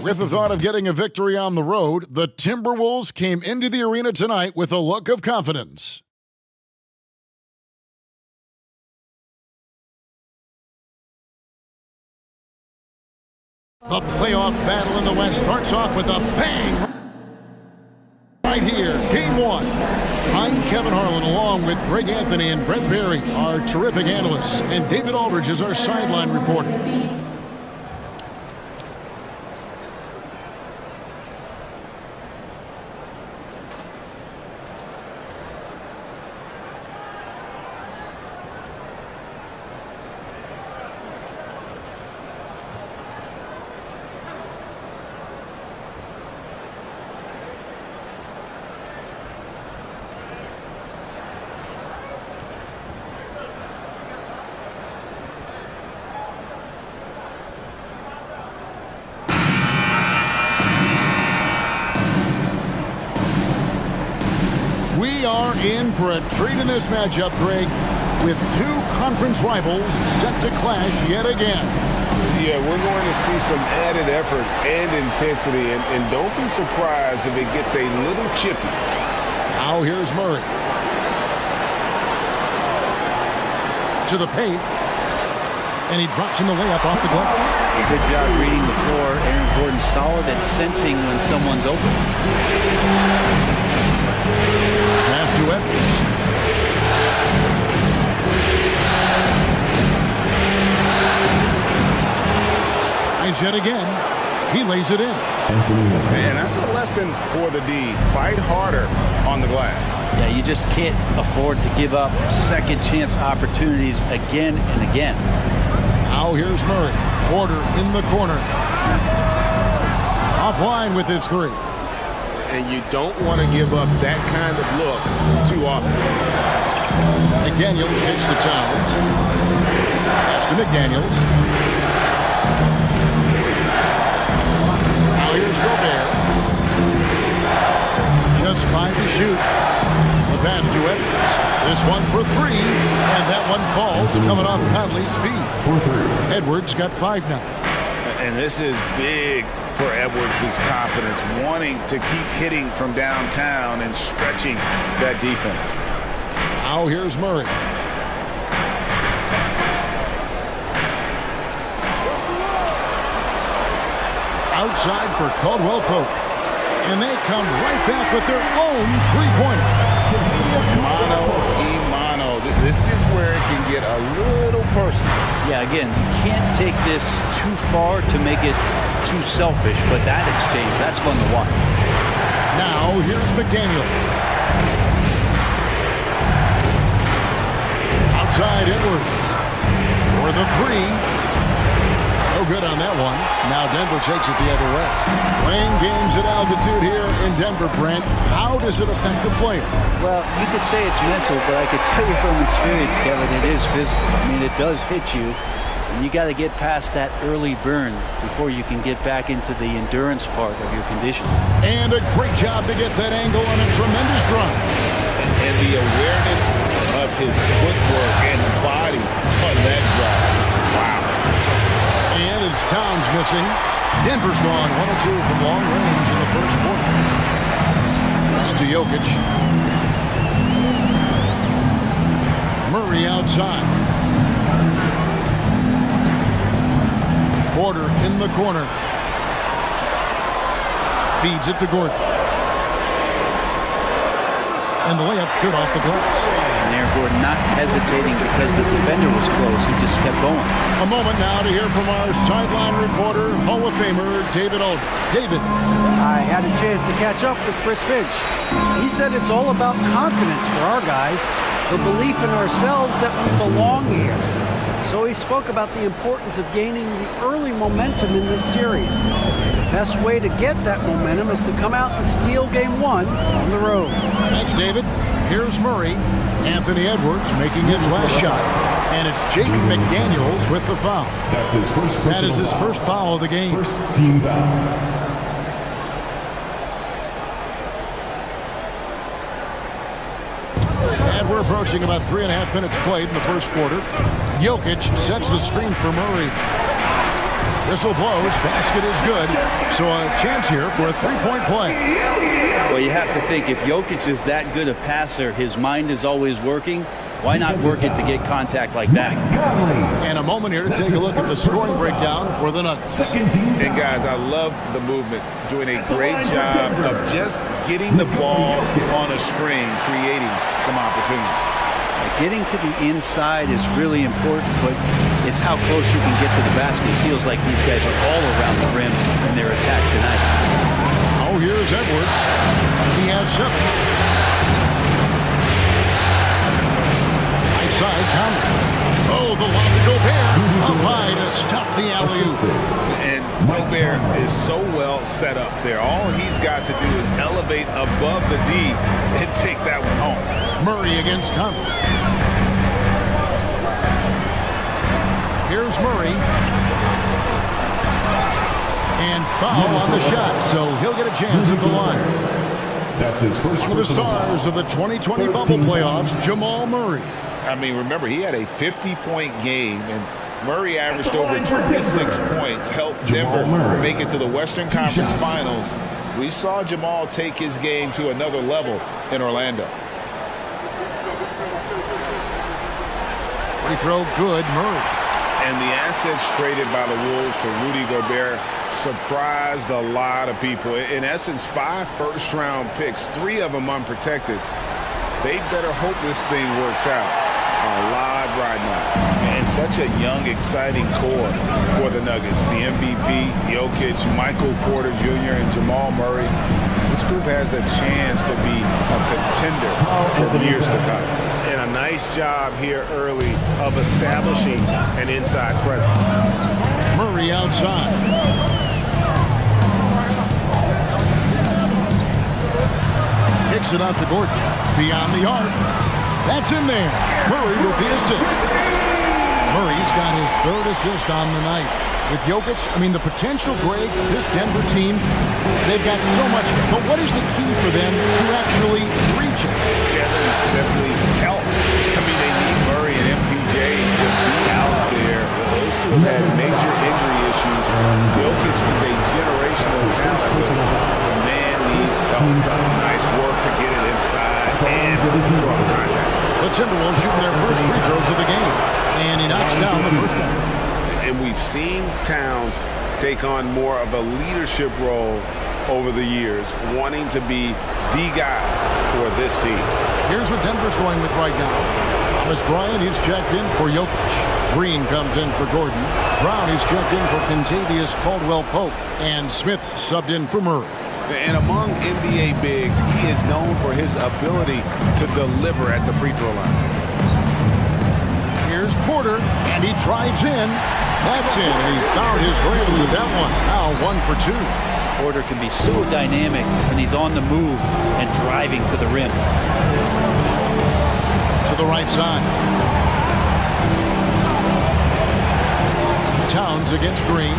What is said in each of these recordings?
With the thought of getting a victory on the road, the Timberwolves came into the arena tonight with a look of confidence. The playoff battle in the West starts off with a bang right here. Game one. I'm Kevin Harlan along with Greg Anthony and Brent Berry, our terrific analysts, and David Aldridge is our sideline reporter. We are in for a treat in this matchup, Greg, with two conference rivals set to clash yet again. Yeah, we're going to see some added effort and intensity, and don't be surprised if it gets a little chippy. Now here's Murray. To the paint, and he drops in the layup off the glass. Good job reading the floor. Aaron Gordon solid at sensing when someone's open. Pass to Edwards. Tries yet again. He lays it in. Man, that's a lesson for the D. Fight harder on the glass. Yeah, you just can't afford to give up second chance opportunities again and again. Now here's Murray. Porter in the corner. Offline with his three. And you don't want to give up that kind of look too often. McDaniels takes to Towns. Pass to McDaniels. Now here's Gobert. Just 5 to shoot. The pass to Edwards. This one for 3. And that one falls coming off Conley's feet. Edwards got 5 now. And this is big for Edwards' confidence, wanting to keep hitting from downtown and stretching that defense. Now here's Murray. Outside for Caldwell Pope. And they come right back with their own three-pointer. Mano. This is where it can get a little personal. Yeah, again, you can't take this too far to make it too selfish, but that exchange, that's fun to watch. Now here's McDaniels. Outside Edwards for the 3. No good on that one. Now Denver takes it the other way. Playing games at altitude here in Denver, Brent. How does it affect the player? Well, you could say it's mental, but I could tell you from experience, Kevin, it is physical. I mean, it does hit you. And you got to get past that early burn before you can get back into the endurance part of your condition. And a great job to get that angle on a tremendous drive. And the awareness of his footwork and body on that drive. Wow. And it's Towns missing. Denver's gone 1 of 2 from long range in the first quarter. Pass to Jokic. Murray outside. Porter in the corner. Feeds it to Gordon. And the layup's good off the glass. And Aaron Gordon not hesitating because the defender was close. He just kept going. A moment now to hear from our sideline reporter, Hall of Famer David Aldridge. David. I had a chance to catch up with Chris Finch. He said it's all about confidence for our guys, the belief in ourselves that we belong here. So he spoke about the importance of gaining the early momentum in this series. The best way to get that momentum is to come out and steal game 1 on the road. Thanks, David. Here's Murray. Anthony Edwards making his last shot. And it's Jaden McDaniels with the foul. That is his first foul of the game. First team foul. We're approaching about 3.5 minutes played in the first quarter. Jokic sets the screen for Murray. Whistle blows. Basket is good. So a chance here for a three-point play. Well, you have to think if Jokic is that good a passer, his mind is always working. Why not work it to get contact like that? And a moment here to take a look at the scoring breakdown for the Nuggets. And guys, I love the movement, doing a great job of just getting the ball on a string, creating some opportunities. Getting to the inside is really important, but it's how close you can get to the basket. It feels like these guys are all around the rim in their attack tonight. Oh, here's Edwards. He has 7. Side counter. Oh, the lob to Gobert. Up high to stuff the alley-oop. And Gobert is so well set up there. All he's got to do is elevate above the D and take that one home. Murray against Conley. Here's Murray. And foul on the shot, so he'll get a chance at the line. That's his first. One of the stars of the 2020 bubble playoffs, Jamal Murray. I mean, remember, he had a 50-point game, and Murray averaged over 26 points, helped Denver make it to the Western Conference Finals. We saw Jamal take his game to another level in Orlando. Free throw good, Murray. And the assets traded by the Wolves for Rudy Gobert surprised a lot of people. In essence, 5 first-round picks, 3 of them unprotected. They better hope this thing works out. Alive right now. And such a young, exciting core for the Nuggets. The MVP, Jokic, Michael Porter Jr., and Jamal Murray. This group has a chance to be a contender for years to come. And a nice job here early of establishing an inside presence. Murray outside. Kicks it out to Gordon. Beyond the arc. That's in there. Murray with the assist. Murray's got his 3rd assist on the night. With Jokic, I mean, the potential, Greg, this Denver team, they've got so much. But what is the key for them to actually reach it? Kevin, simply help. I mean, they need Murray and MPJ to be out there. Those two have had major injury issues. Jokic is a generational talent, but the man needs help. Nice work to get it inside and draw the contact. The Timberwolves shooting their first free throws of the game. And he knocks down the first one. And we've seen Towns take on more of a leadership role over the years, wanting to be the guy for this team. Here's what Denver's going with right now. Thomas Bryant, he's checked in for Jokic. Green comes in for Gordon. Brown, he's checked in for Kentavious Caldwell-Pope. And Smith subbed in for Murray. And among NBA bigs, he is known for his ability to deliver at the free throw line. Here's Porter, and he drives in. That's in, and he found his range with that one. Now 1 for 2. Porter can be so dynamic when he's on the move and driving to the rim. To the right side. Towns against Green.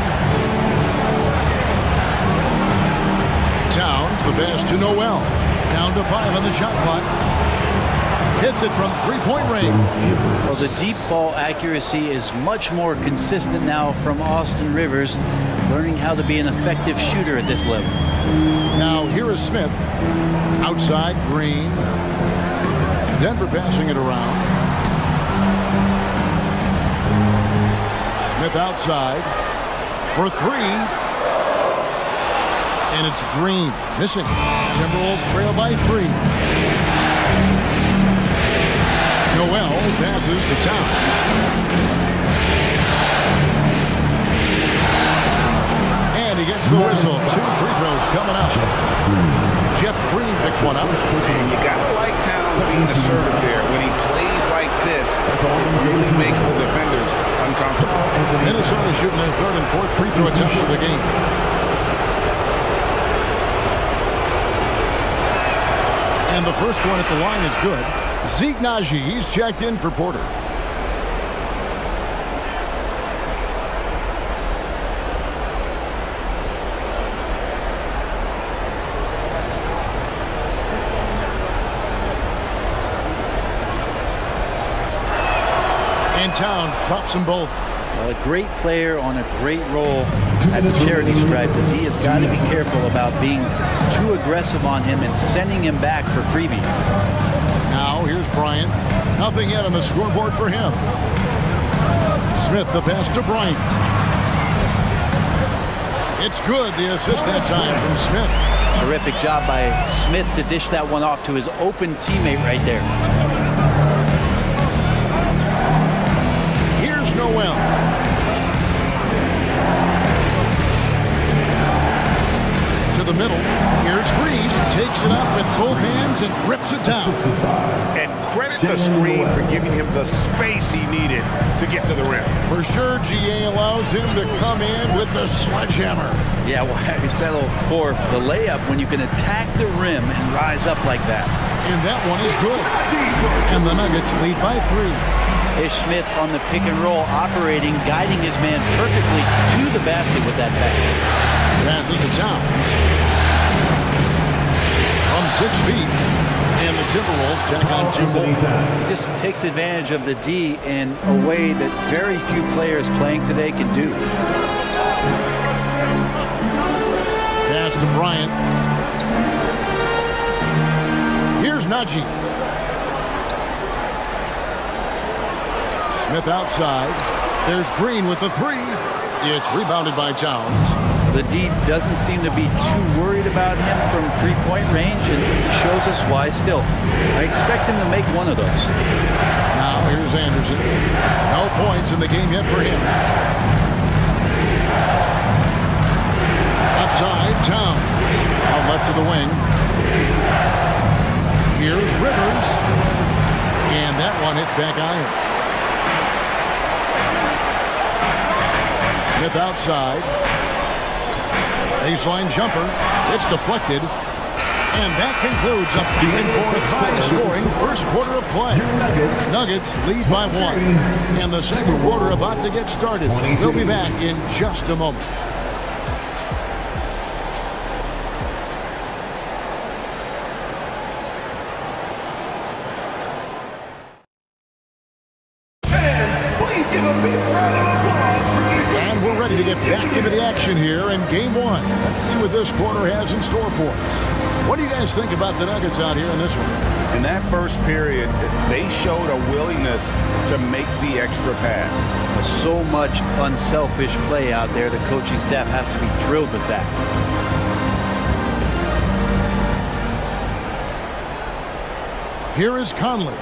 Towns, the pass to Noel. Down to 5 on the shot clock. Hits it from 3-point range. Well, the deep ball accuracy is much more consistent now from Austin Rivers, learning how to be an effective shooter at this level. Now, here is Smith. Outside, Green. Denver passing it around. Smith outside for 3. And it's Green missing. Timberwolves trail by 3. Noel passes to Towns. And he gets the whistle. 2 free throws coming up. Jeff Green picks one up. And you got to like Towns being assertive there. When he plays like this, it really makes the defenders uncomfortable. Minnesota shooting their 3rd and 4th free throw attempts of the game. And the first one at the line is good. Zeke Naji, he's checked in for Porter. And Towns drops them both. A great player on a great role at the charity stripe, because he has got to be careful about being too aggressive on him and sending him back for freebies. Now here's Bryant. Nothing yet on the scoreboard for him. Smith, the pass to Bryant. It's good, the assist that time from Smith. Terrific job by Smith to dish that one off to his open teammate right there. Here's Noel. To the middle. Here's Reed. Takes it up with both hands and rips it down. And credit the screen for giving him the space he needed to get to the rim. For sure, GA allows him to come in with the sledgehammer. Yeah, well, I settle for the layup when you can attack the rim and rise up like that. And that one is good. And the Nuggets lead by 3. Ish Smith on the pick and roll, operating, guiding his man perfectly to the basket with that pass. Passes to Towns. From 6 feet. And the Timberwolves tack on 2 more. He just takes advantage of the D in a way that very few players playing today can do. Pass to Bryant. Here's Najee. Smith outside. There's Green with the 3. It's rebounded by Towns. The D doesn't seem to be too worried about him from three-point range, and he shows us why still. I expect him to make one of those. Now here's Anderson. No points in the game yet for him. Left side, Towns. Out left to the wing. Here's Rivers. And that one hits back iron. Smith outside. Baseline jumper. It's deflected. And that concludes a 3-4 high-scoring first quarter of play. Nuggets lead by 1. And the second quarter about to get started. We'll be back in just a moment. To get back into the action here in game 1. Let's see what this quarter has in store for us. What do you guys think about the Nuggets out here in this one? In that first period, they showed a willingness to make the extra pass. So much unselfish play out there. The coaching staff has to be thrilled with that. Here is Conley.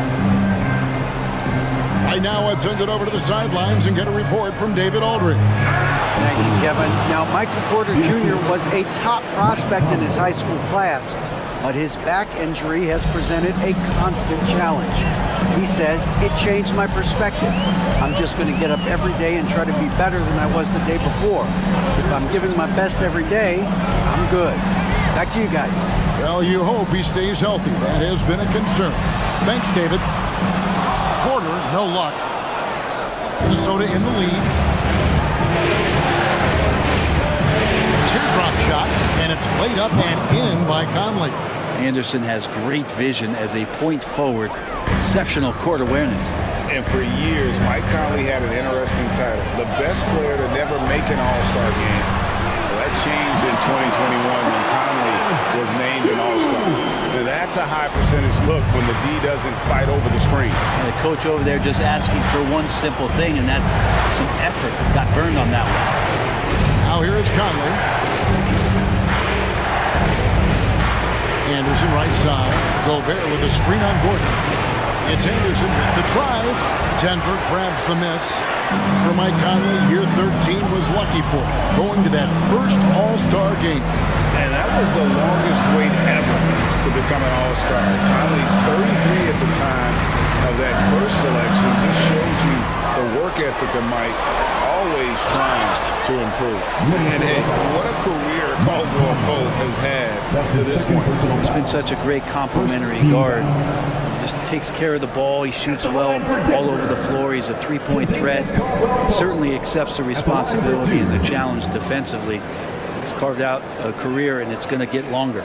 Right now, let's send it over to the sidelines and get a report from David Aldridge. Thank you, Kevin. Now, Michael Porter Jr. was a top prospect in his high school class, but his back injury has presented a constant challenge. He says, it changed my perspective. I'm just going to get up every day and try to be better than I was the day before. If I'm giving my best every day, I'm good. Back to you guys. Well, you hope he stays healthy. That has been a concern. Thanks, David. Porter, no luck. Minnesota in the lead. Teardrop shot, and it's laid up and in by Conley. Anderson has great vision as a point forward. Exceptional court awareness. And for years, Mike Conley had an interesting title. The best player to never make an All-Star game. Well, that changed in 2021 when Conley was named an All-Star. That's a high percentage look when the D doesn't fight over the screen. And the coach over there just asking for one simple thing, and that's some effort. Got burned on that one. Now here is Conley. Anderson right side. Gobert with a screen on Gordon. It's Anderson with the drive. Denver grabs the miss. For Mike Conley, year 13 was lucky for him, going to that first All-Star game. And that was the longest wait ever to become an All-Star. Conley, 33 at the time of that first selection, just shows you the work ethic of Mike, always trying to improve. And hey, what a career Caldwell Pope has had to this point. He's been such a great complimentary guard. He just takes care of the ball. He shoots well all over the floor. He's a three-point threat. Certainly accepts the responsibility and the challenge defensively. He's carved out a career, and it's going to get longer.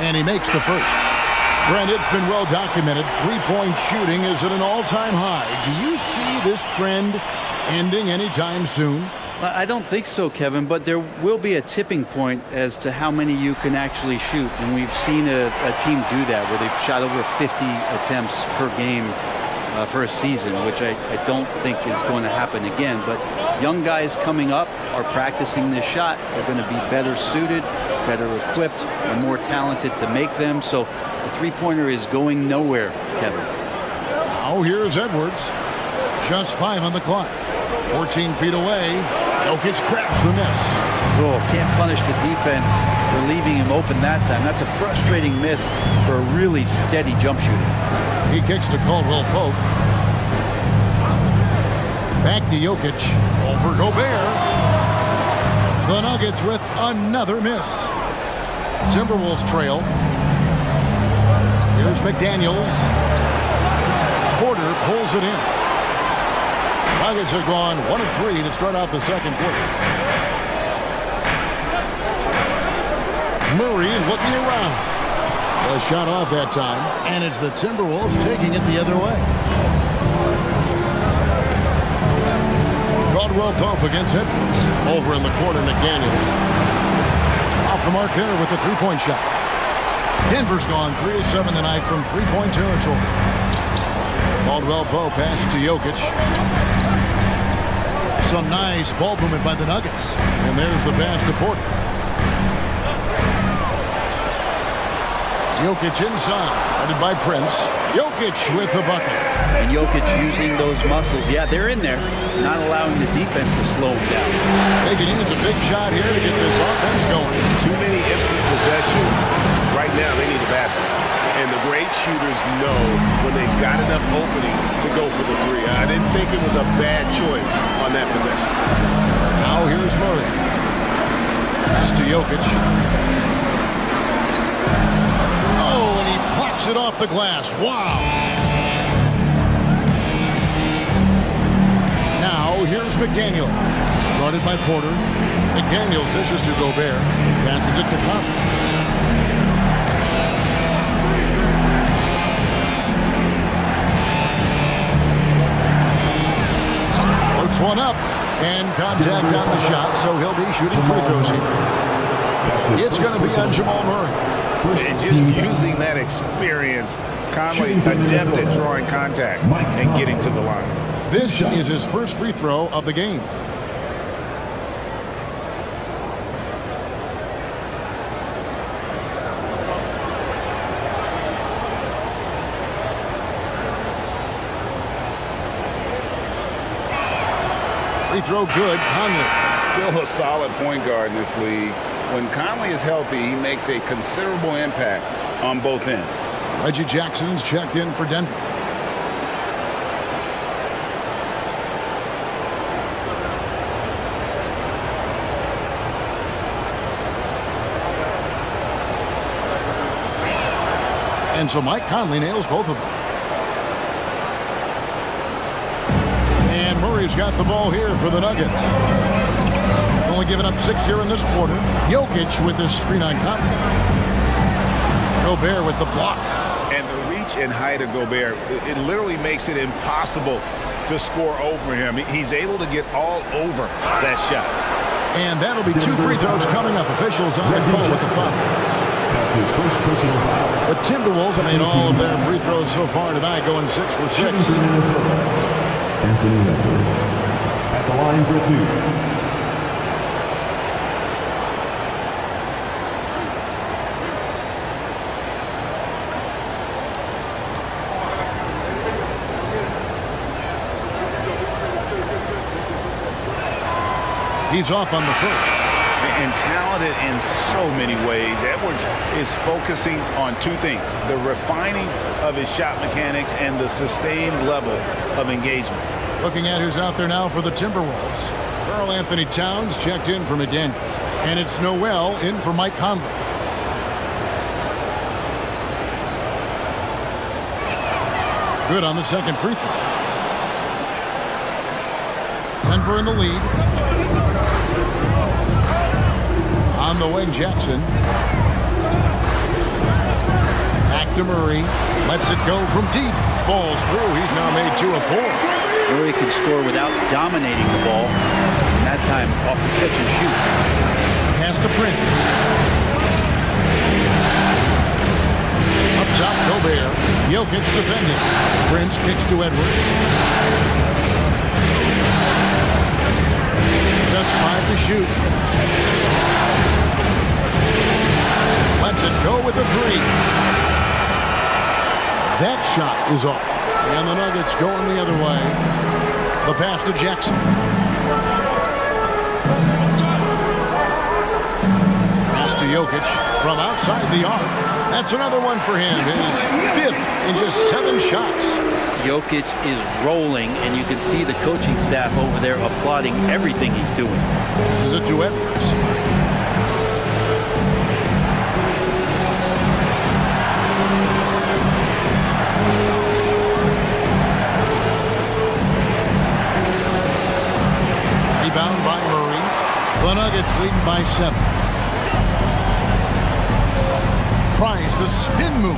And he makes the first. Brent, it's been well documented. Three-point shooting is at an all-time high. Do you see this trend ending anytime soon? I don't think so, Kevin, but there will be a tipping point as to how many you can actually shoot. And we've seen a team do that where they've shot over 50 attempts per game for a season, which I don't think is going to happen again. But young guys coming up are practicing this shot. They're going to be better suited, better equipped, and more talented to make them. So the three-pointer is going nowhere, Kevin. Now here's Edwards. Just 5 on the clock. 14 feet away. Jokic grabs the miss. Oh, can't punish the defense for leaving him open that time. That's a frustrating miss for a really steady jump shooter. He kicks to Caldwell Pope. Back to Jokic. Over Gobert. The Nuggets with another miss. Timberwolves trail. Here's McDaniels. Porter pulls it in. Nuggets have gone 1 of 3 to start out the second quarter. Murray looking around. A shot off that time, and it's the Timberwolves taking it the other way. Caldwell Pope against Edwards. Over in the corner, McDaniels. Off the mark there with the three-point shot. Denver's gone 3 of 7 tonight from three-point territory. Caldwell Pope pass to Jokic. Some nice ball movement by the Nuggets. And there's the pass to Porter. Jokic inside. Headed by Prince. Jokic with the bucket. And Jokic using those muscles. Yeah, they're in there. Not allowing the defense to slow him down. They can use a big shot here to get this offense going. Too many empty possessions. Right now, they need a basket. And the great shooters know when they've got enough opening to go for the three. I didn't think it was a bad choice on that possession. Now here's Murray. Pass to Jokic. Oh, and he plucks it off the glass. Wow. Now here's McDaniels. Guarded by Porter. McDaniels dishes to Gobert. Passes it to Conley. One up and contact on the shot, so he'll be shooting free throws here. It's going to be on Jamal Murray. And just using that experience, Conley adept at drawing contact and getting to the line. This is his first free throw of the game. Free throw good. Conley. Still a solid point guard in this league. When Conley is healthy, he makes a considerable impact on both ends. Reggie Jackson's checked in for Denver. And so Mike Conley nails both of them. And Murray's got the ball here for the Nuggets. Only giving up 6 here in this quarter. Jokic with this screen on Conley. Gobert with the block. And the reach and height of Gobert, it literally makes it impossible to score over him. He's able to get all over that shot. And that'll be 2 free throws coming up. Officials on the call with the foul. That's his first personal foul. The Timberwolves have made all of their free throws so far tonight, going 6 for 6. Anthony Edwards at the line for 2. He's off on the first. And talented in so many ways. Edwards is focusing on 2 things: the refining of his shot mechanics and the sustained level of engagement. Looking at who's out there now for the Timberwolves. Karl Anthony Towns checked in for McDaniels. And it's Noel in for Mike Conley. Good on the second free throw. Denver in the lead. On the wing, Jackson. to Murray. Lets it go from deep. Falls through. He's now made 2 of 4. Murray can score without dominating the ball. And that time off the catch and shoot. Pass to Prince. Up top, Gobert. Jokic defending. Prince kicks to Edwards. Just 5 to shoot. Lets it go with a 3. That shot is off. And the Nuggets going the other way. The pass to Jackson. Pass to Jokic from outside the arc. That's another one for him. His 5th in just 7 shots. Jokic is rolling, and you can see the coaching staff over there applauding everything he's doing. This is it to Edwards. Rebound by Murray. The Nuggets leading by 7. Tries the spin move.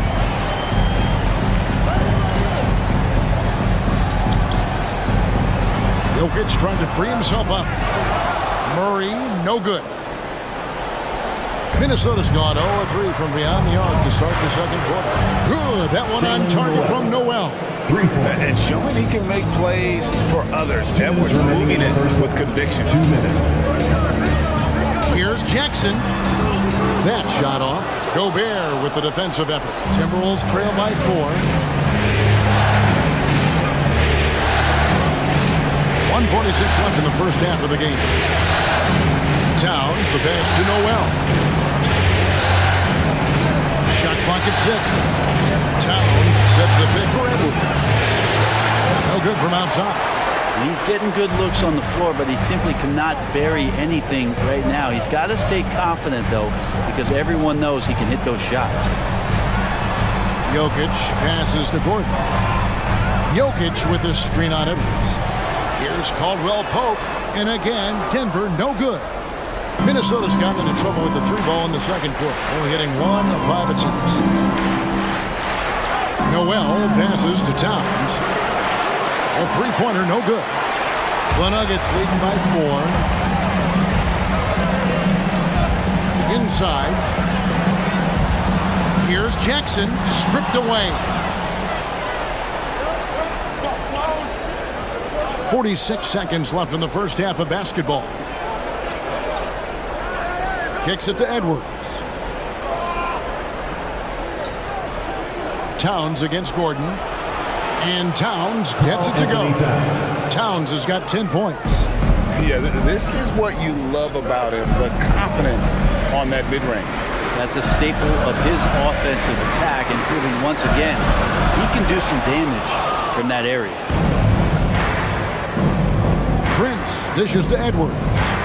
Jokic trying to free himself up. Murray, no good. Minnesota's gone 0-3 from beyond the arc to start the second quarter. Good. That one on target from Noel. 3 points. And showing he can make plays for others. Edwards moving it with conviction. 2 minutes. Here's Jackson. That shot off. Gobert with the defensive effort. Timberwolves trail by 4. 1:46 left in the first half of the game. Towns, the pass to Noel. Shot clock at 6. Towns sets the pick for Edwards. No good from outside. He's getting good looks on the floor, but he simply cannot bury anything right now. He's got to stay confident, though, because everyone knows he can hit those shots. Jokic passes to Gordon. Jokic with the screen on Edwards. Here's Caldwell Pope, and again, Denver no good. Minnesota's gotten into trouble with the 3-ball in the second quarter, only hitting 1 of 5 attempts. Noel passes to Towns. A 3-pointer, no good. The Nuggets leading by 4. Inside. Here's Jackson, stripped away. 46 seconds left in the first half of basketball. Kicks it to Edwards. Towns against Gordon. And Towns gets it to go. Towns has got 10 points. Yeah, this is what you love about him, the confidence on that mid-range. That's a staple of his offensive attack, and proving once again he can do some damage from that area. Prince dishes to Edwards.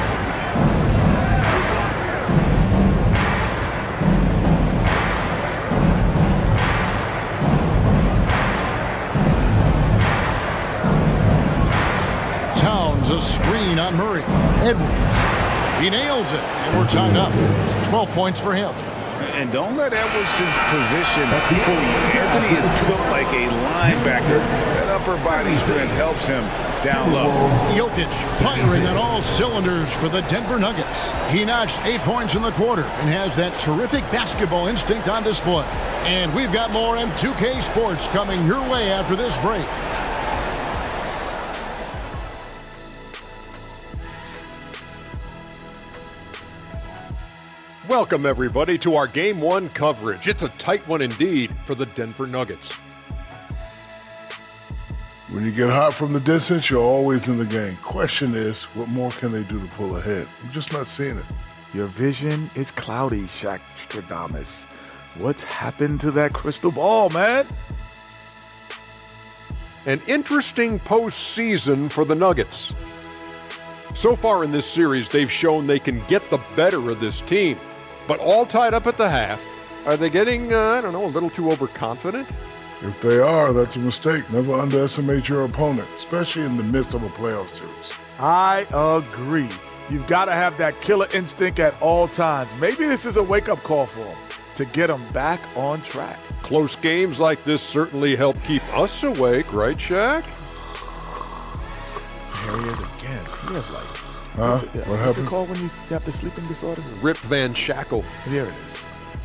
Towns a screen on Murray. Edwards. He nails it, and we're tied up. 12 points for him. And don't let Edwards' position fool you. Anthony is built like a linebacker. That upper body strength helps him down low. Jokic firing on all cylinders for the Denver Nuggets. He notched 8 points in the quarter and has that terrific basketball instinct on display. And we've got more M2K Sports coming your way after this break. Welcome, everybody, to our Game 1 coverage. It's a tight one indeed for the Denver Nuggets. When you get hot from the distance, you're always in the game. Question is, what more can they do to pull ahead? I'm just not seeing it. Your vision is cloudy, Shaqstradamus. What's happened to that crystal ball, man? An interesting postseason for the Nuggets. So far in this series, they've shown they can get the better of this team. But all tied up at the half, are they getting, a little too overconfident? If they are, that's a mistake. Never underestimate your opponent, especially in the midst of a playoff series. I agree. You've got to have that killer instinct at all times. Maybe this is a wake-up call for them. to get them back on track. Close games like this certainly help keep us awake, right, Shaq? Here he is again. He has like, What what's happened? it called when you have the sleeping disorder? Rip Van Shackle. Here it is.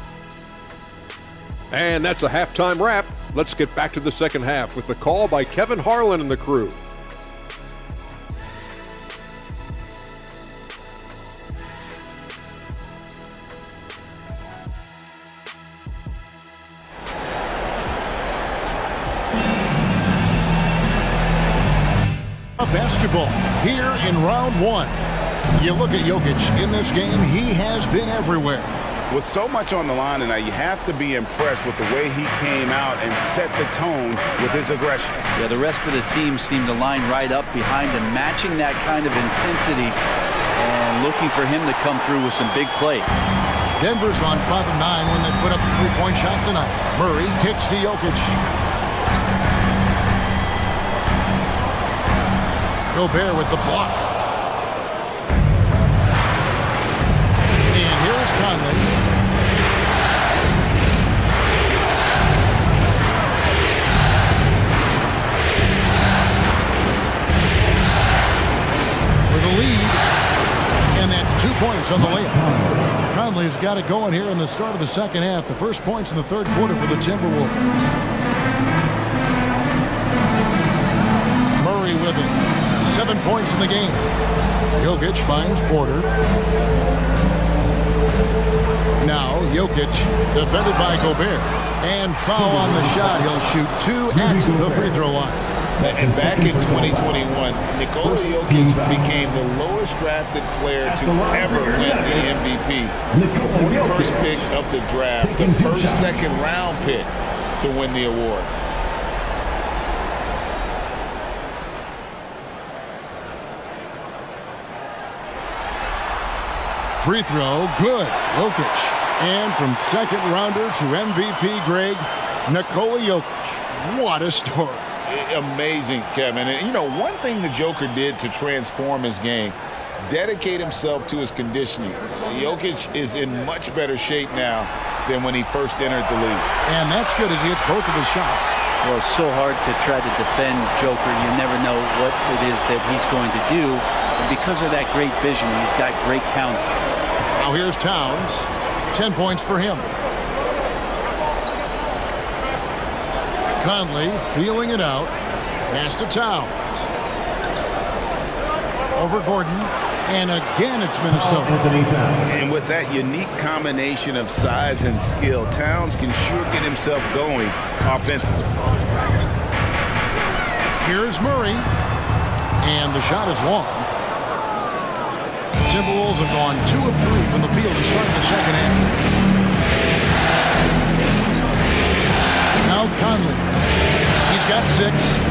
And that's a halftime wrap. Let's get back to the second half with the call by Kevin Harlan and the crew. Basketball here in round one. You look at Jokic in this game, he has been everywhere. With so much on the line tonight, you have to be impressed with the way he came out and set the tone with his aggression. Yeah, the rest of the team seemed to line right up behind him, matching that kind of intensity and looking for him to come through with some big plays. Denver's gone 5 of 9 when they put up the three-point shot tonight. Murray kicks to Jokic. Gobert with the block. And here's Conley. For the lead. And that's 2 points on the layup. Conley's got it going here in the start of the second half. The first points in the third quarter for the Timberwolves. Murray with it. 7 points in the game. Jokic finds Porter. Now Jokic defended by Gobert. And foul on the shot. He'll shoot 2 at the free throw line. And back in 2021, Nikola Jokic became the lowest drafted player to ever win the MVP. The 41st pick of the draft, the first second-round pick to win the award. Free throw, good. Jokic. And from second rounder to MVP Greg, Nikola Jokic. What a story. Amazing, Kevin. And, you know, one thing the Joker did to transform his game, dedicate himself to his conditioning. Jokic is in much better shape now than when he first entered the league. And that's good as he hits both of his shots. Well, it's so hard to try to defend Joker. You never know what it is that he's going to do. And because of that great vision, he's got great counter. Now here's Towns. 10 points for him. Conley feeling it out. Pass to Towns. Over Gordon. And again, it's Minnesota. And with that unique combination of size and skill, Towns can sure get himself going offensively. Here's Murray. And the shot is long. Timberwolves have gone 2 of 3 from the field to start the second half. Now Conley. He's got 6.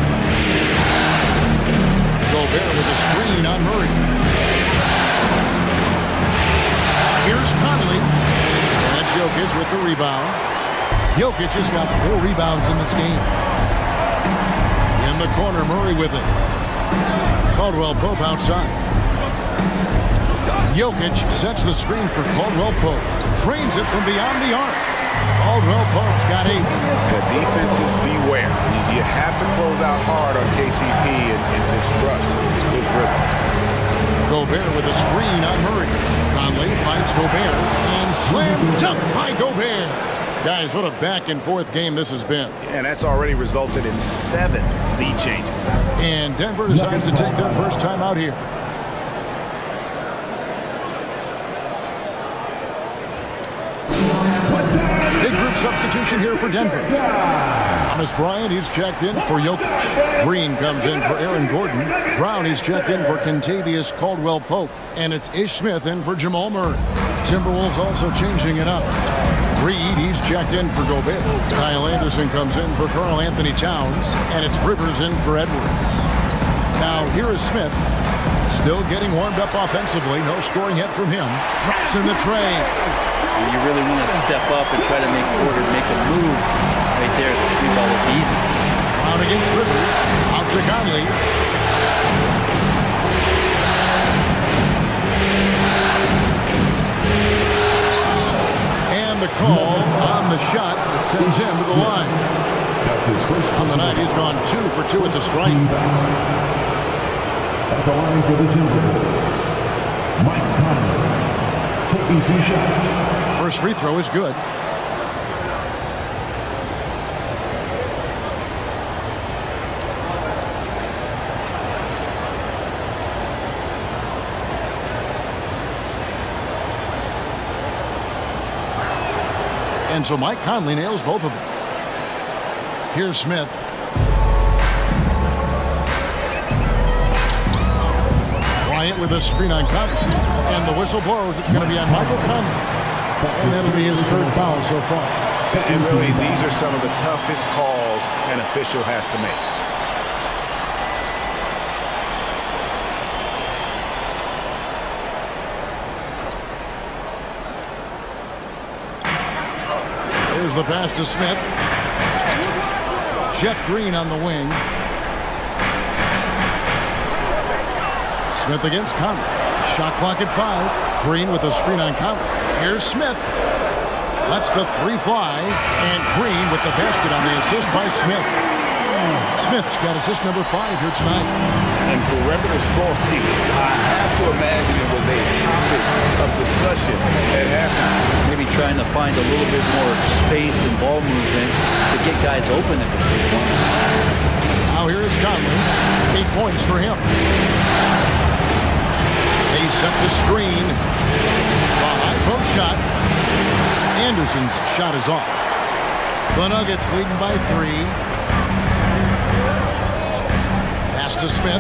Gobert with a screen on Murray. Here's Conley. And that's Jokic with the rebound. Jokic has got 4 rebounds in this game. In the corner, Murray with it. Caldwell Pope outside. Jokic sets the screen for Caldwell Pope. Drains it from beyond the arc. Caldwell Pope's got 8. The defenses beware. You have to close out hard on KCP and disrupt his rhythm. Gobert with a screen on Murray. Conley fights Gobert and slammed up by Gobert. Guys, what a back-and-forth game this has been. And that's already resulted in 7 lead changes. And Denver decides to take their first time out here. Big group substitution here for Denver. Thomas Bryant, he's checked in for Jokic. Green comes in for Aaron Gordon. Brown, he's checked in for Kentavious Caldwell-Pope. And it's Ish Smith in for Jamal Murray. Timberwolves also changing it up. Reed, he's checked in for Gobert. Kyle Anderson comes in for Karl Anthony Towns. And it's Rivers in for Edwards. Now, here is Smith. Still getting warmed up offensively. No scoring yet from him. Drops in the tray. And you really want to step up and try to make Porter make a move right there. The 3-ball would be easy. Brown against Rivers. Out to Conley. And the call the shot that sends him to the line. That's his first. On the night, he's gone 2 for 2 at the stripe. At the line for the Timberwolves, Mike Conley, taking 2 shots. First free throw is good. And so Mike Conley nails both of them. Here's Smith. Bryant with a screen on Conley. And the whistle blows. It's going to be on Michael Conley. And that'll be his 3rd foul so far. And really, these are some of the toughest calls an official has to make. Here's the pass to Smith. Jeff Green on the wing. Smith against Conley. Shot clock at 5. Green with a screen on Conley. Here's Smith. Lets the 3 fly. And Green with the basket on the assist by Smith. Smith's got assist number 5 here tonight. And perimeter scoring, I have to imagine it was a topic of discussion at halftime. Maybe trying to find a little bit more space and ball movement to get guys open at the 3-point. Now here is Conley. 8 points for him. They set the screen. The high post shot. Anderson's shot is off. The Nuggets leading by 3. Pass to Smith.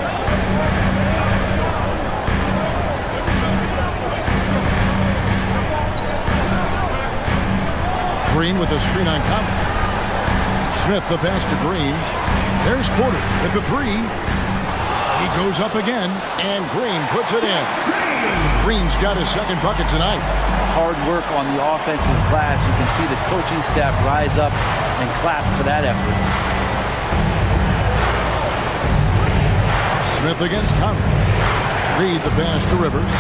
Green with a screen on Conley. Smith the pass to Green. There's Porter at the 3. He goes up again, and Green puts it in. Green's got his 2nd bucket tonight. Hard work on the offensive glass. You can see the coaching staff rise up and clap for that effort. Smith against Conley. Reed the pass to Rivers.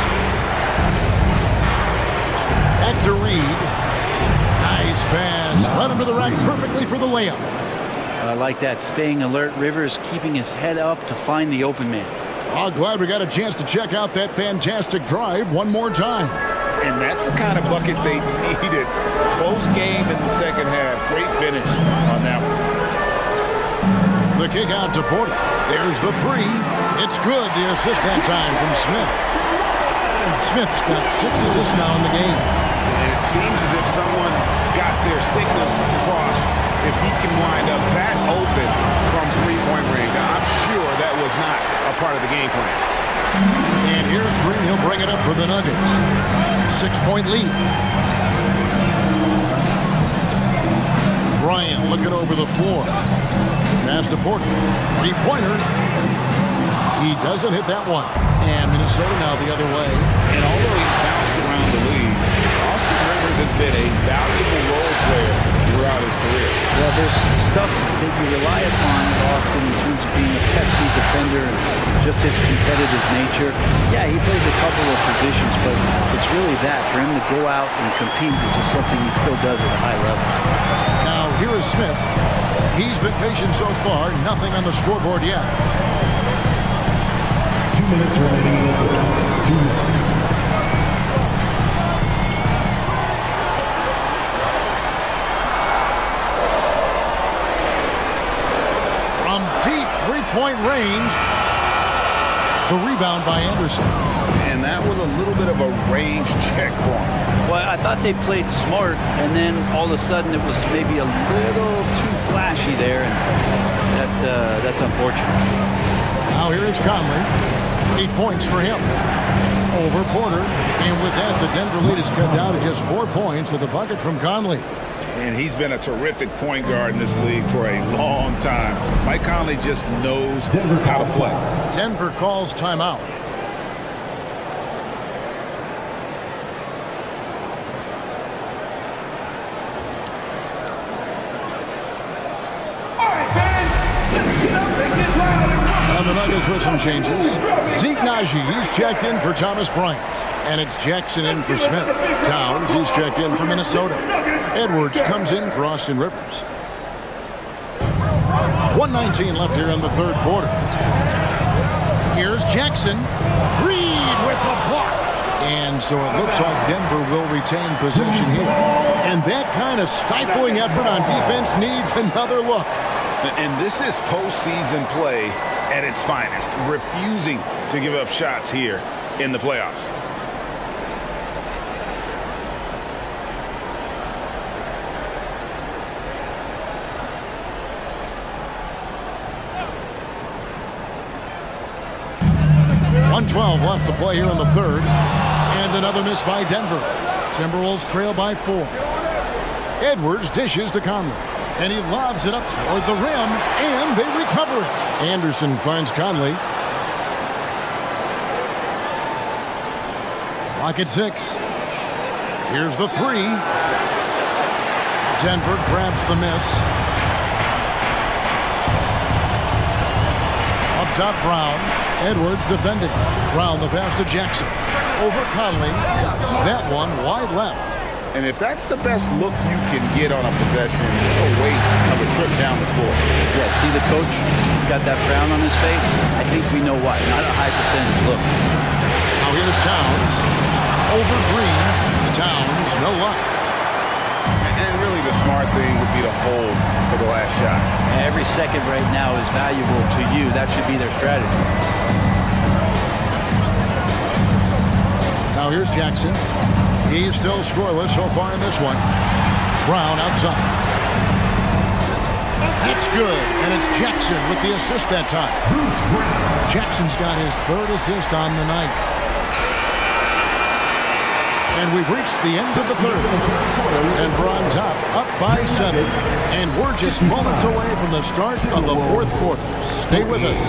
Back to Reed. Nice pass. Right under the rack perfectly for the layup. I like that. Staying alert. Rivers keeping his head up to find the open man. Oh, glad we got a chance to check out that fantastic drive one more time. And that's the kind of bucket they needed. Close game in the 2nd half. Great finish on that one. The kick out to Porter. There's the 3. It's good. The assist that time from Smith. Smith's got 6 assists now in the game. And it seems as if someone got their signals crossed. If he can wind up that open from 3-point range, I'm sure that was not a part of the game plan. And here's Green. He'll bring it up for the Nuggets. 6-point lead. Bryant looking over the floor. Pass to Porter. 3-pointer. He doesn't hit that one. And Minnesota now the other way. And although he's bounced around the league, Austin Rivers has been a valuable role player throughout his career. Well, there's stuff that you rely upon in Austin in terms of being a pesky defender and just his competitive nature. Yeah, he plays a couple of positions, but it's really that. For him to go out and compete, which is something he still does at a high level. Now, here is Smith. He's been patient so far. Nothing on the scoreboard yet. 2 minutes remaining in the 3rd. 2 minutes. From deep 3-point range. The rebound by Anderson. And that was a little bit of a range check for him. Well, I thought they played smart, and then all of a sudden it was maybe a little too flashy there, and that's unfortunate. Now here is Conley. 8 points for him. Over Porter. And with that, the Denver lead is cut down to just 4 points with a bucket from Conley. And he's been a terrific point guard in this league for a long time. Mike Conley just knows how to play. Denver calls timeout. On the Nuggets with some changes. Zeke Naji, he's checked in for Thomas Bryant. And it's Jackson in for Smith. Towns, he's checked in for Minnesota. Edwards comes in for Austin Rivers. 1:19 left here in the third quarter. Here's Jackson. Reed with the block. And so it looks like Denver will retain possession here. And that kind of stifling effort on defense needs another look. And this is postseason play at its finest, refusing to give up shots here in the playoffs. .112 left to play here in the third. And another miss by Denver. Timberwolves trail by 4. Edwards dishes to Conley. And he lobs it up toward the rim, and they recover it. Anderson finds Conley. Clock at 6. Here's the 3. Denver grabs the miss. Up top, Brown. Edwards defending. Brown the pass to Jackson. Over Conley. That one wide left. And if that's the best look you can get on a possession, a waste of a trip down the floor. Yeah, see the coach? He's got that frown on his face. I think we know why. Not a high percentage look. Now here's Towns. Over Green. Towns, no luck. And really the smart thing would be to hold for the last shot. Every second right now is valuable to you. That should be their strategy. Now here's Jackson. He's still scoreless so far in this one. Brown outside. That's good, and it's Jackson with the assist that time. Jackson's got his third assist on the night. And we've reached the end of the third. Denver on top, up by 7. And we're just moments away from the start of the fourth quarter. Stay with us.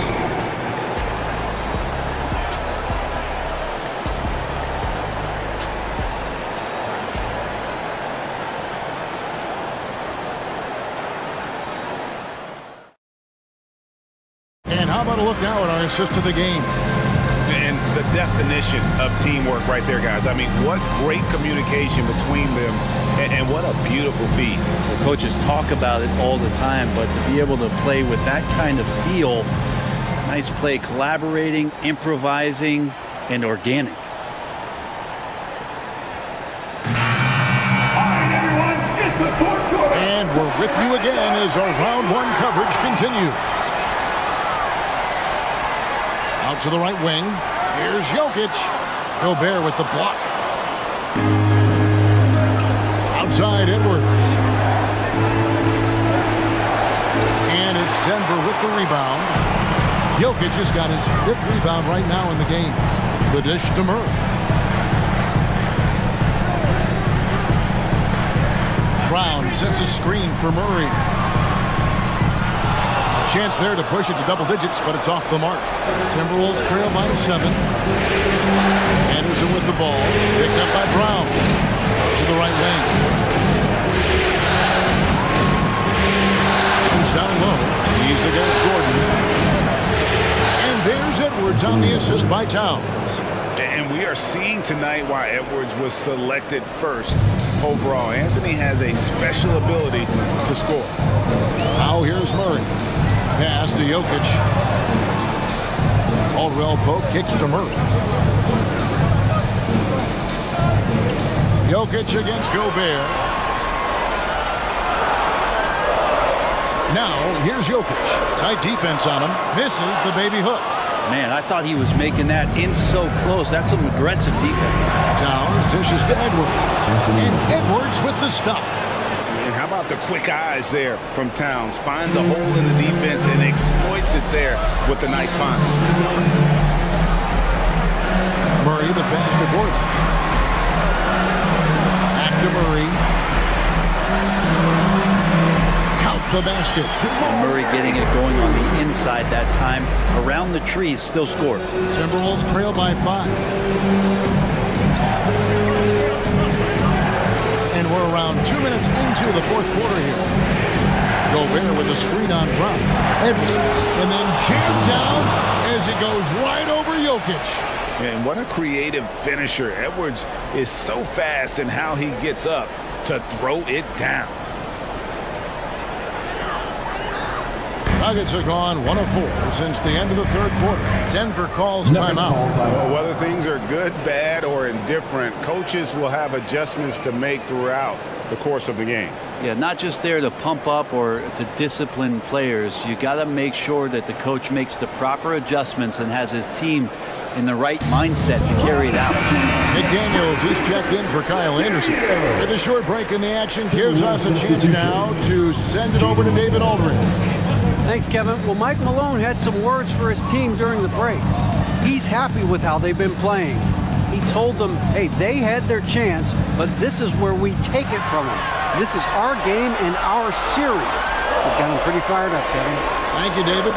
How about a look now at our assist to the game? And the definition of teamwork right there, guys. I mean, what great communication between them, and what a beautiful feed. The coaches talk about it all the time, but to be able to play with that kind of feel, nice play, collaborating, improvising, and organic. And we're with you again as our round 1 coverage continues. Out to the right wing. Here's Jokic. Gobert with the block. Outside Edwards. And it's Denver with the rebound. Jokic has got his 5th rebound right now in the game. The dish to Murray. Brown sets a screen for Murray. Chance there to push it to double digits, but it's off the mark. Timberwolves trail by 7. Anderson with the ball. Picked up by Brown. To the right wing. Comes down low. He's against Gordon. And there's Edwards on the assist by Towns. And we are seeing tonight why Edwards was selected first overall. Anthony has a special ability to score. Now here's Murray. Pass to Jokic. Caldwell Pope kicks to Murray. Jokic against Gobert. Now here's Jokic. Tight defense on him. Misses the baby hook. Man, I thought he was making that in so close. That's some aggressive defense. Towns dishes to Edwards. And Edwards with the stuff. And how about the quick eyes there from Towns? Finds a hole in the defense and exploits it there with the nice find. Murray the pass to Gordon. Back to Murray. Count the basket. And Murray getting it going on the inside that time. Around the trees, still scored. Timberwolves trail by 5. And we're around 2 minutes into the fourth quarter here. Gobert with a screen on Brown. Edwards. And then jammed down as it goes right over Jokic. And what a creative finisher. Edwards is so fast in how he gets up to throw it down. Nuggets have gone 1 of 4 since the end of the third quarter. Denver calls timeout. Well, whether things are good, bad, or indifferent, coaches will have adjustments to make throughout the course of the game. Yeah, not just there to pump up or to discipline players. You got to make sure that the coach makes the proper adjustments and has his team in the right mindset to carry it out. McDaniels is checked in for Kyle Anderson. With a short break in the action gives us a chance now to send it over to David Aldridge. Thanks, Kevin. Well, Mike Malone had some words for his team during the break. He's happy with how they've been playing. He told them, hey, they had their chance, but this is where we take it from them. This is our game and our series. He's got him pretty fired up, Kevin. Thank you, David.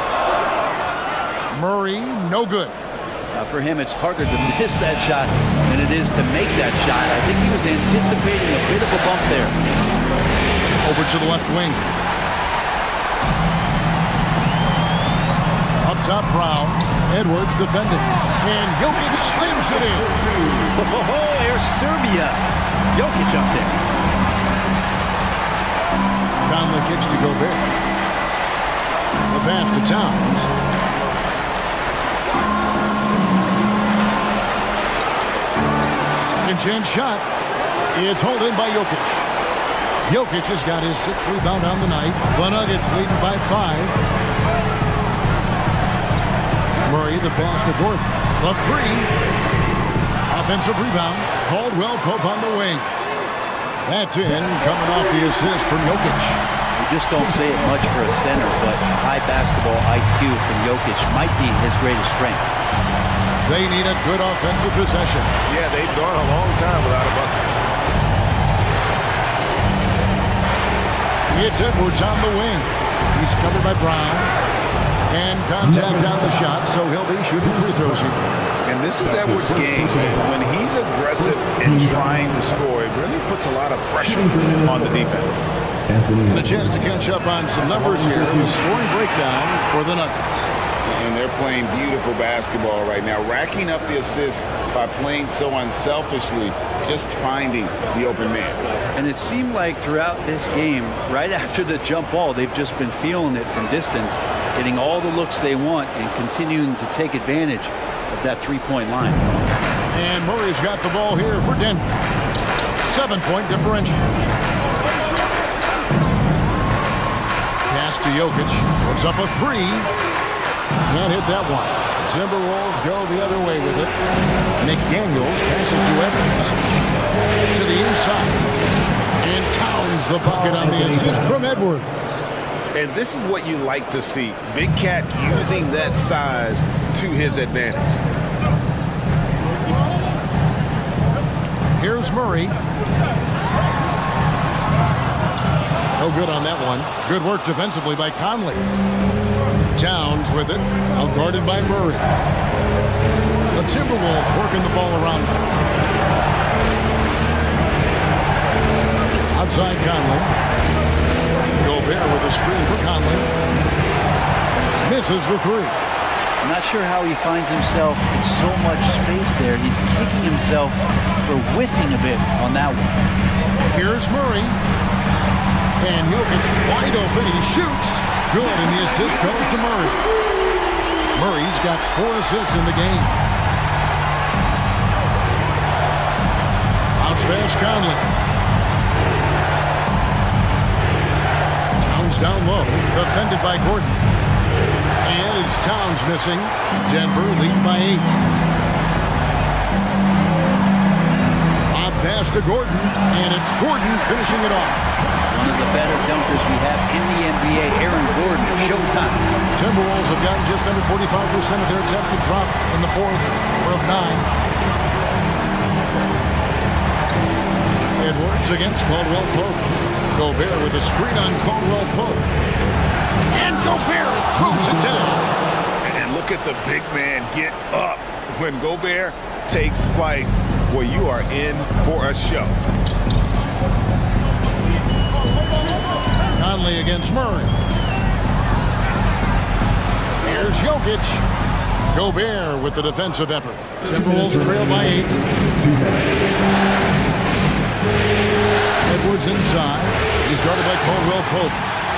Murray, no good. For him, it's harder to miss that shot than it is to make that shot. I think he was anticipating a bit of a bump there. Over to the left wing. Up top, Brown. Edwards defending. And Jokic slams it in. Oh, here's Serbia. Jokic up there. Conley kicks to Gobert. The pass to Towns. Second chance shot. It's hauled in by Jokic. Jokic has got his 6th rebound on the night. The Nuggets leading by 5. Murray, the pass to Gordon. The 3. Offensive rebound. Caldwell Pope on the wing. That's in, coming off the assist from Jokic. You just don't say it much for a center, but high basketball IQ from Jokic might be his greatest strength. They need a good offensive possession. Yeah, they've gone a long time without a bucket. It's Edwards on the wing. He's covered by Brown. And contact on the shot, so he'll be shooting free throws here. And this is Edwards' game. When he's aggressive and trying to score, it really puts a lot of pressure on the defense. And a chance to catch up on some numbers here. The scoring breakdown for the Nuggets. And they're playing beautiful basketball right now, racking up the assists by playing so unselfishly, just finding the open man. And it seemed like throughout this game, right after the jump ball, they've just been feeling it from distance, getting all the looks they want and continuing to take advantage of that three-point line. And Murray's got the ball here for Denver. 7-point differential. Pass to Jokic. Puts up a 3. Can't hit that one. Timberwolves go the other way with it. McDaniels passes to Edwards. To the inside. And Towns the bucket on the assist from Edwards. And this is what you like to see. Big Cat using that size to his advantage. Here's Murray. No good on that one. Good work defensively by Conley. Towns with it, outguarded by Murray. The Timberwolves working the ball around now. Outside Conley. Gobert with a screen for Conley. Misses the 3. I'm not sure how he finds himself in so much space there. He's kicking himself for whiffing a bit on that one. Here's Murray. And Jokic wide open. He shoots. Good, and the assist goes to Murray. Murray's got 4 assists in the game. Bounce pass Conley. Towns down low, defended by Gordon. And it's Towns missing. Denver leading by 8. Bob pass to Gordon, and it's Gordon finishing it off. One of the better dunkers we have in the NBA, Aaron Gordon. Showtime. Timberwolves have gotten just under 45% of their attempts to drop in the 4th of 9. Edwards against Caldwell Pope. Gobert with a screen on Caldwell Pope. And Gobert throws it down. And look at the big man get up. When Gobert takes flight, well, you are in for a show. Conley against Murray. Here's Jokic. Gobert with the defensive effort. Timberwolves trail by 8. Edwards inside. He's guarded by Caldwell Pope.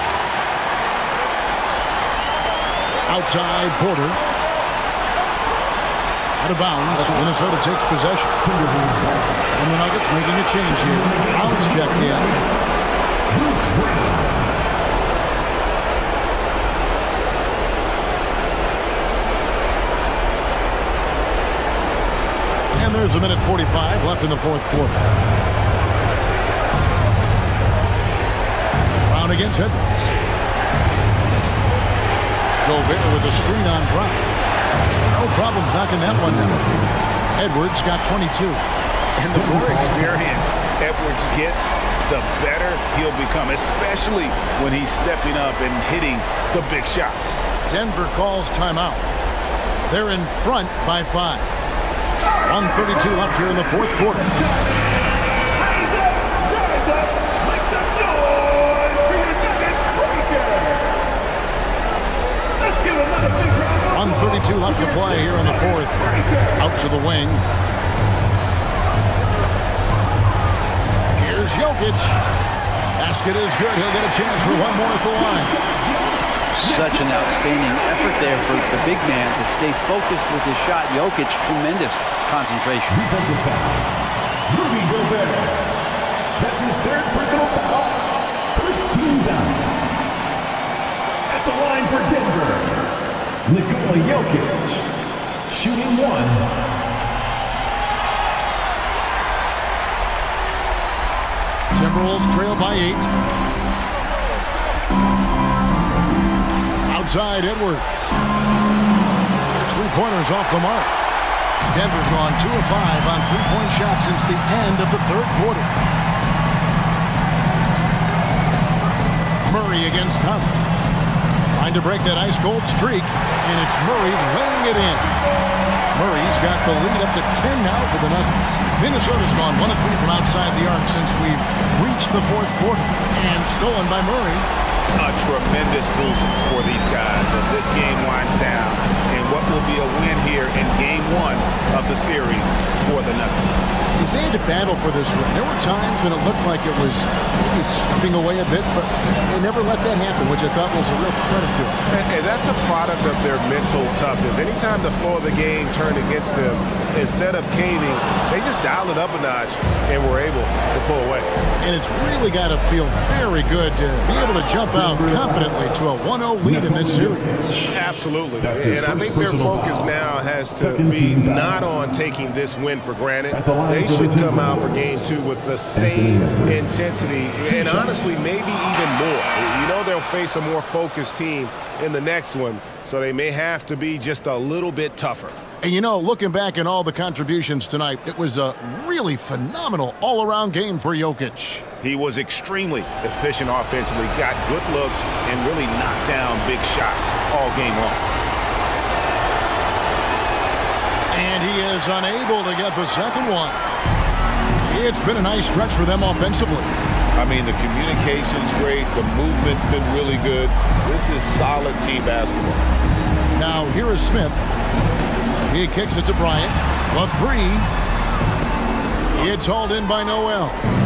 Outside, Porter. Out of bounds. Minnesota takes possession. And the Nuggets making a change here. Brown's checked in. And there's a minute 45 left in the fourth quarter. Brown against Edwards. Gobert with a screen on Brown. No problems knocking that one down. Edwards got 22. And the more experience Edwards gets, the better he'll become, especially when he's stepping up and hitting the big shots. Denver calls timeout. They're in front by 5. 1:32 left here in the fourth quarter. 1:32 left to play here in the fourth. Out to the wing. Here's Jokic. Basket is good. He'll get a chance for one more at the line. Such an outstanding effort there for the big man to stay focused with his shot. Jokic, tremendous concentration. Defensive foul. Rudy Gobert. That's his third personal foul. First team down. At the line for Denver, Nikola Jokic. Shooting 1. Timberwolves trail by 8. Outside Edwards. There's 3-pointers off the mark. Denver's gone 2 of 5 on 3-point shots since the end of the third quarter. Murray against Conley. Trying to break that ice-cold streak, and it's Murray laying it in. Murray's got the lead up to 10 now for the Nuggets. Minnesota's gone 1 of 3 from outside the arc since we've reached the fourth quarter. And stolen by Murray. A tremendous boost for these guys as this game winds down and what will be a win here in game 1 of the series for the Nuggets. They had to battle for this win. There were times when it looked like it was maybe slipping away a bit, but they never let that happen, which I thought was a real credit to them. And that's a product of their mental toughness. Anytime the flow of the game turned against them, instead of caving, they just dialed it up a notch and were able to pull away. And it's really got to feel very good to be able to jump out confidently to a 1-0 lead in this series. Absolutely. And I think their focus now has to be not on taking this win for granted. They should come out for game 2 with the same intensity and honestly maybe even more. You know they'll face a more focused team in the next one, so they may have to be just a little bit tougher. And you know, looking back at all the contributions tonight, it was a really phenomenal all-around game for Jokic. He was extremely efficient offensively, got good looks, and really knocked down big shots all game long. And he is unable to get the second one. It's been a nice stretch for them offensively. I mean, the communication's great. The movement's been really good. This is solid team basketball. Now, here is Smith. He kicks it to Bryant. The 3. It's hauled in by Noel.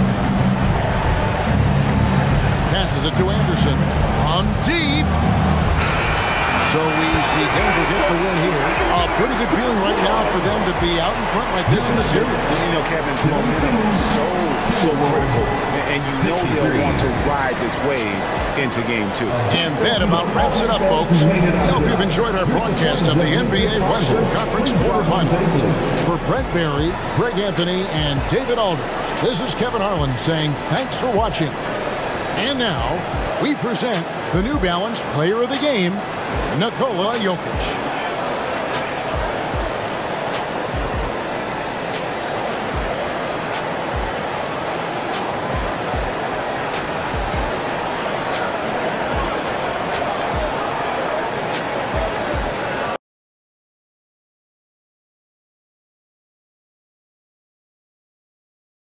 Passes it to Anderson. On deep. So we see Denver get the win here. A pretty good feeling right now for them to be out in front like this in the series. You know, Kevin's momentum is so critical. And you know they'll want to ride this wave into game 2. And that about wraps it up, folks. I hope you've enjoyed our broadcast of the NBA Western Conference quarterfinals. For Brent Barry, Greg Anthony, and David Aldridge, this is Kevin Harlan saying thanks for watching. And now, we present the New Balance Player of the Game, Nikola Jokic.